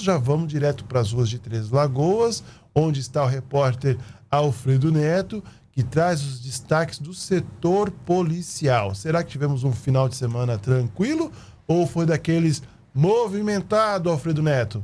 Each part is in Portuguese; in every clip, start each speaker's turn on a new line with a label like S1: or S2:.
S1: já vamos direto para as ruas de Três Lagoas, onde está o repórter Alfredo Neto, que traz os destaques do setor policial. Será que tivemos um final de semana tranquilo ou foi daqueles movimentado, Alfredo Neto?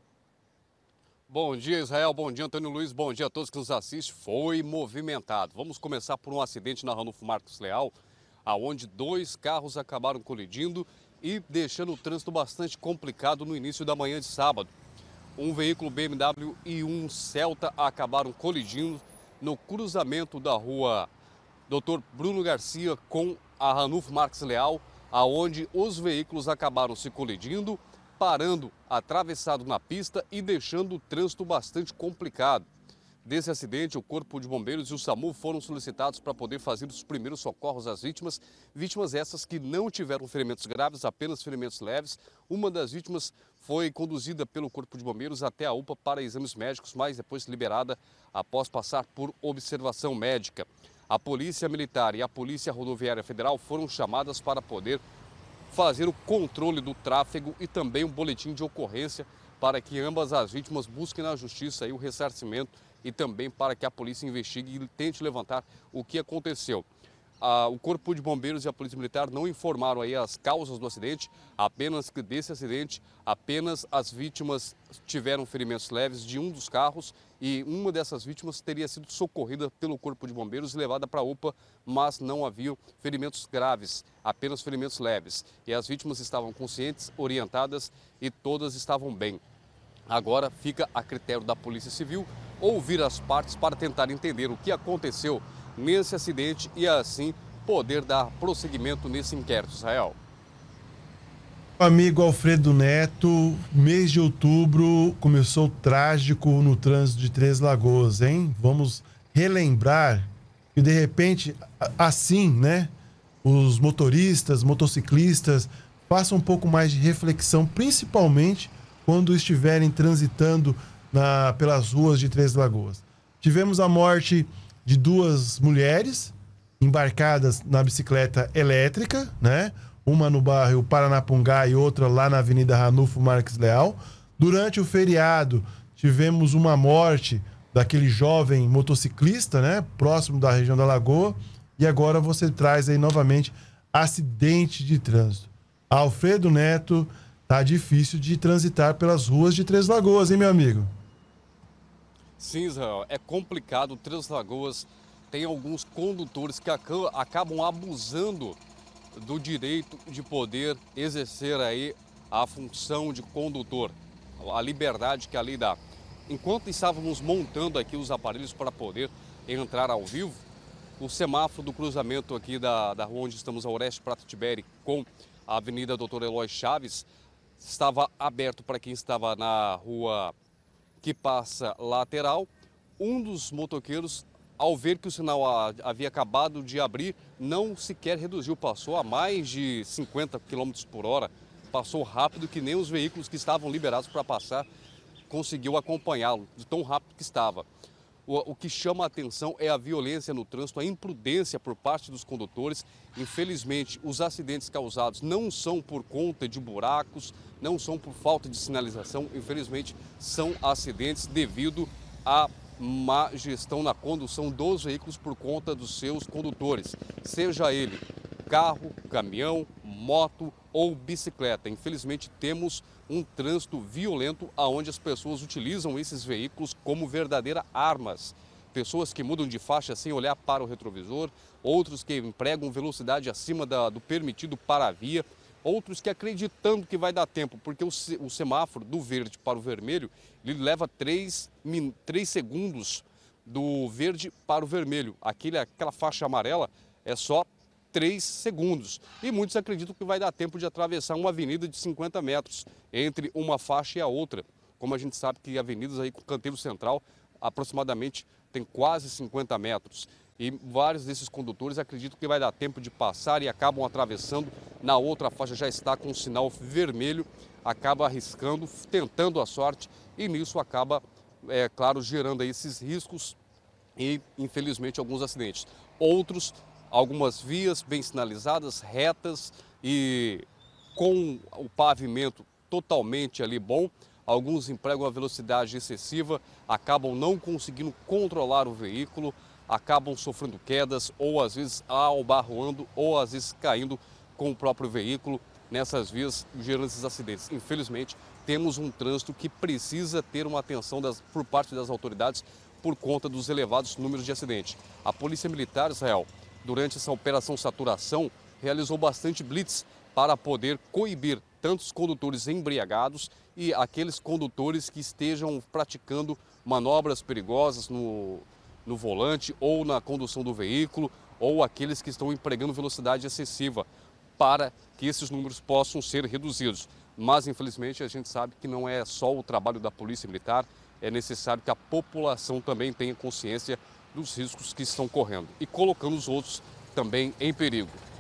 S2: Bom dia, Israel. Bom dia, Antônio Luiz. Bom dia a todos que nos assistem. Foi movimentado. Vamos começar por um acidente na Ranulfo Marques Leal, aonde 2 carros acabaram colidindo e deixando o trânsito bastante complicado no início da manhã de sábado. Um veículo BMW e um Celta acabaram colidindo no cruzamento da rua Dr. Bruno Garcia com a Ranulfo Marques Leal, aonde os veículos acabaram se colidindo, parando atravessado na pista e deixando o trânsito bastante complicado. Desse acidente, o Corpo de Bombeiros e o SAMU foram solicitados para poder fazer os primeiros socorros às vítimas. Vítimas essas que não tiveram ferimentos graves, apenas ferimentos leves. Uma das vítimas foi conduzida pelo Corpo de Bombeiros até a UPA para exames médicos, mas depois liberada após passar por observação médica. A Polícia Militar e a Polícia Rodoviária Federal foram chamadas para poder fazer o controle do tráfego e também um boletim de ocorrência para que ambas as vítimas busquem na justiça aí o ressarcimento e também para que a polícia investigue e tente levantar o que aconteceu. O Corpo de Bombeiros e a Polícia Militar não informaram aí as causas do acidente, apenas que desse acidente, apenas as vítimas tiveram ferimentos leves de um dos carros e uma dessas vítimas teria sido socorrida pelo Corpo de Bombeiros e levada para a UPA, mas não haviam ferimentos graves, apenas ferimentos leves. E as vítimas estavam conscientes, orientadas e todas estavam bem. Agora fica a critério da Polícia Civil ouvir as partes para tentar entender o que aconteceu nesse acidente e assim poder dar prosseguimento nesse inquérito, Israel.
S1: Amigo Alfredo Neto, mês de outubro começou trágico no trânsito de Três Lagoas, hein? Vamos relembrar que de repente, assim, né? Os motoristas, motociclistas façam um pouco mais de reflexão, principalmente quando estiverem transitando pelas ruas de Três Lagoas. Tivemos a morte de 2 mulheres embarcadas na bicicleta elétrica, né? Uma no bairro Paranapungá e outra lá na Avenida Ranulfo Marques Leal. Durante o feriado, tivemos uma morte daquele jovem motociclista, né? Próximo da região da Lagoa. E agora você traz aí novamente acidente de trânsito. Alfredo Neto, tá difícil de transitar pelas ruas de Três Lagoas, hein, meu amigo?
S2: Sim, Israel, é complicado. Três Lagoas tem alguns condutores que acabam abusando do direito de poder exercer aí a função de condutor, a liberdade que a lei dá. Enquanto estávamos montando aqui os aparelhos para poder entrar ao vivo, o semáforo do cruzamento aqui da rua onde estamos, a Oreste Prata Tiberi, com a Avenida Doutor Eloy Chaves, estava aberto para quem estava na rua que passa lateral. Um dos motoqueiros, ao ver que o sinal havia acabado de abrir, não sequer reduziu, passou a mais de 50 km por hora, passou rápido que nem os veículos que estavam liberados para passar conseguiu acompanhá-lo, de tão rápido que estava. O que chama a atenção é a violência no trânsito, a imprudência por parte dos condutores. Infelizmente, os acidentes causados não são por conta de buracos, não são por falta de sinalização, infelizmente são acidentes devido à má gestão na condução dos veículos por conta dos seus condutores, seja ele carro, caminhão, moto ou bicicleta. Infelizmente temos um trânsito violento onde as pessoas utilizam esses veículos como verdadeiras armas. Pessoas que mudam de faixa sem olhar para o retrovisor, outros que empregam velocidade acima do permitido para a via, outros que acreditando que vai dar tempo, porque o semáforo do verde para o vermelho, ele leva 3 segundos do verde para o vermelho. Aquela faixa amarela é só 3 segundos. E muitos acreditam que vai dar tempo de atravessar uma avenida de 50 metros entre uma faixa e a outra. Como a gente sabe que avenidas aí com canteiro central aproximadamente tem quase 50 metros. E vários desses condutores acreditam que vai dar tempo de passar e acabam atravessando. Na outra faixa já está com o sinal vermelho, acaba arriscando, tentando a sorte e nisso acaba, claro, gerando aí esses riscos e, infelizmente, alguns acidentes. Outros, algumas vias bem sinalizadas, retas e com o pavimento totalmente ali bom, Alguns empregam a velocidade excessiva, acabam não conseguindo controlar o veículo, acabam sofrendo quedas ou às vezes albarroando ou às vezes caindo com o próprio veículo nessas vias, gerando esses acidentes. Infelizmente, temos um trânsito que precisa ter uma atenção por parte das autoridades por conta dos elevados números de acidentes. A Polícia Militar, Israel, durante essa operação saturação, realizou bastante blitz para poder coibir tantos condutores embriagados e aqueles condutores que estejam praticando manobras perigosas no volante ou na condução do veículo, ou aqueles que estão empregando velocidade excessiva, para que esses números possam ser reduzidos. Mas, infelizmente, a gente sabe que não é só o trabalho da Polícia Militar, é necessário que a população também tenha consciência dos riscos que estão correndo e colocando os outros também em perigo.